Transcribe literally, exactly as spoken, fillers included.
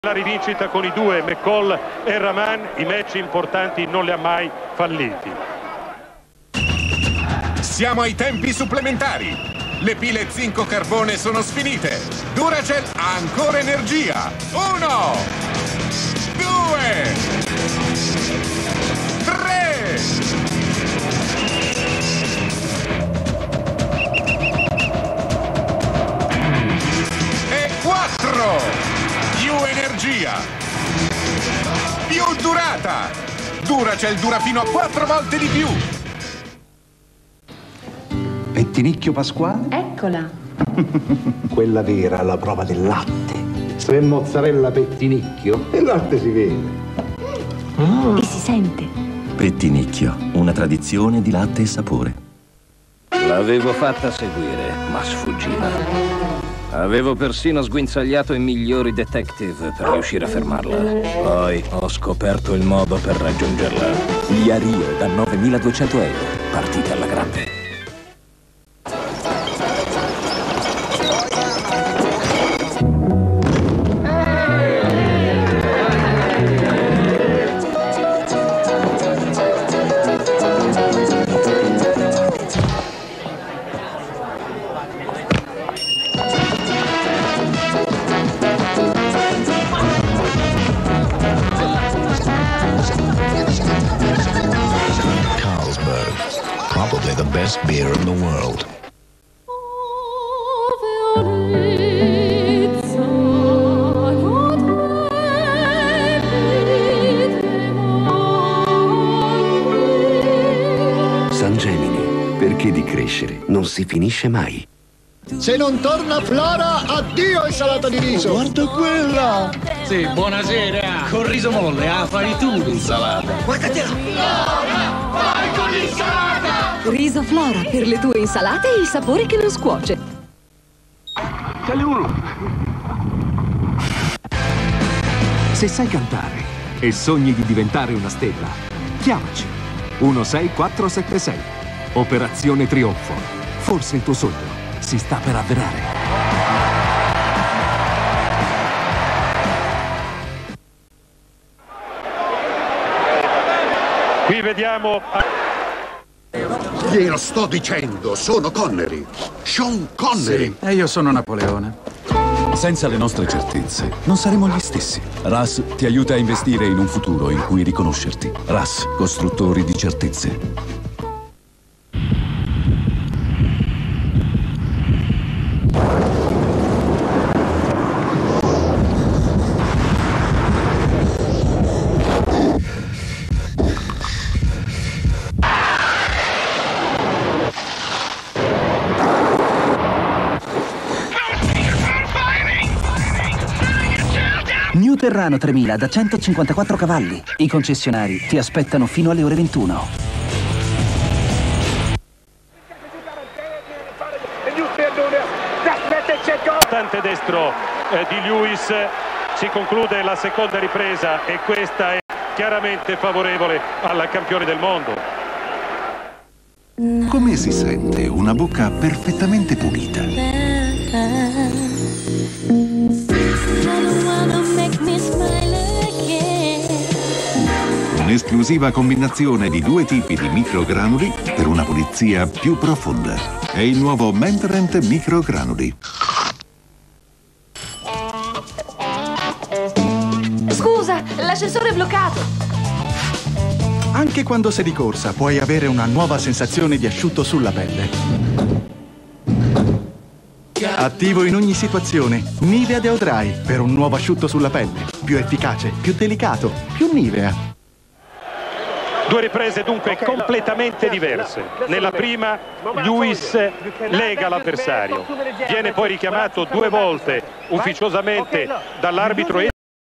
La rivincita con i due McCall e Rahman, i match importanti non li ha mai falliti. Siamo ai tempi supplementari. Le pile zinco carbone sono sfinite. Duracell ha ancora energia. Uno, due, tre. E quattro. Più energia, più durata. Duracell dura fino a quattro volte di più. Pettinicchio Pasquale? Eccola. Quella vera alla prova del latte. Se è mozzarella pettinicchio, il latte si vede. Mm. E si sente. Pettinicchio, una tradizione di latte e sapore. L'avevo fatta seguire, ma sfuggiva. Avevo persino sguinzagliato i migliori detective per riuscire a fermarla. Poi ho scoperto il modo per raggiungerla. Gli Ario da novemiladuecento euro. Partita alla grande. Probably the best beer in the world. San Gemini, perché di crescere non si finisce mai. Se non torna Flora, addio insalata di riso. Guarda quella! Sì, buonasera. Con riso molle, ah, fai tu l'insalata. Guardatela! Flora, vai con l'insalata! Riso Flora, per le tue insalate e il sapore che non scuoce. C'è uno! Se sai cantare e sogni di diventare una stella, chiamaci. uno sei quattro sette sei. Operazione Trionfo. Forse il tuo sogno si sta per avverare. Qui vediamo... Glielo sto dicendo, sono Connery. Sean Connery. Sì, e io sono Napoleone. Senza le nostre certezze non saremo gli stessi. R A S ti aiuta a investire in un futuro in cui riconoscerti. R A S, costruttori di certezze. New Terrano tremila da centocinquantaquattro cavalli. I concessionari ti aspettano fino alle ore ventuno. Tante destro eh, di Lewis, si conclude la seconda ripresa e questa è chiaramente favorevole al campione del mondo. Come si sente una bocca perfettamente pulita? Un'esclusiva combinazione di due tipi di microgranuli per una pulizia più profonda. È il nuovo Mentorent Microgranuli. Scusa, l'ascensore è bloccato. Anche quando sei di corsa puoi avere una nuova sensazione di asciutto sulla pelle. Attivo in ogni situazione, Nivea Deo Dry per un nuovo asciutto sulla pelle. Più efficace, più delicato, più Nivea. Due riprese dunque completamente diverse. Nella prima Lewis lega l'avversario, viene poi richiamato due volte ufficiosamente dall'arbitro e